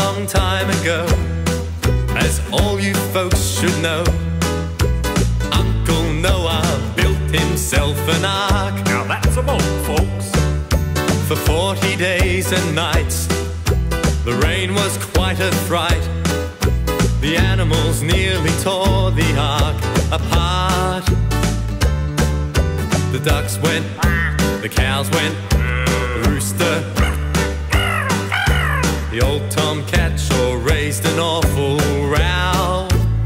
long time ago, as all you folks should know, Uncle Noah built himself an ark. Now that's a boat, folks. For 40 days and nights, the rain was quite a fright. The animals nearly tore the ark apart. The ducks went, the cows went, the rooster, the old tomcat sure raised an awful row.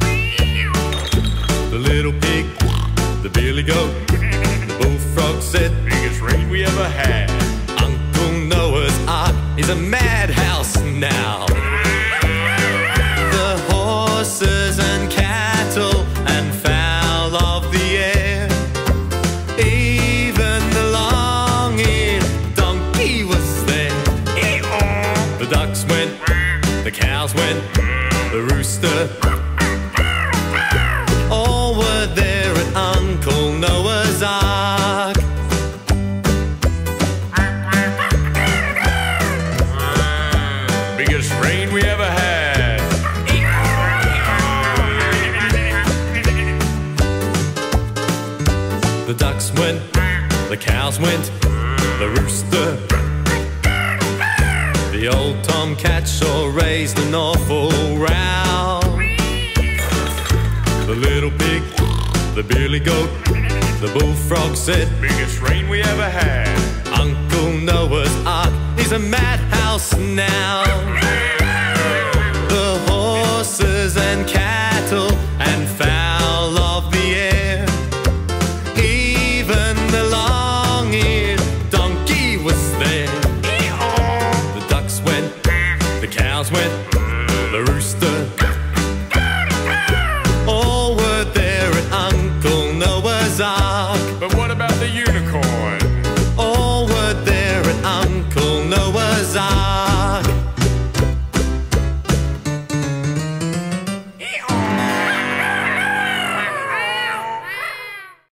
The little pig, the billy goat, the bullfrog said, biggest rain we ever had. Uncle Noah's Ark is a madhouse now. The horses and cattle and fowl of the air, even the long-eared donkey was there. The ducks went, the cows went, the rooster, all were there at Uncle Noah's Ark. Biggest rain we ever had. The ducks went, the cows went, the rooster, the old tomcat sure raised an awful row. The little pig, the billy goat, the bullfrog said, Biggest rain we ever had. Uncle Noah's Ark is a madhouse now. The horses and cattle and fowl of the air, even the long-eared donkey was there. The ducks went, the cows went, the rooster,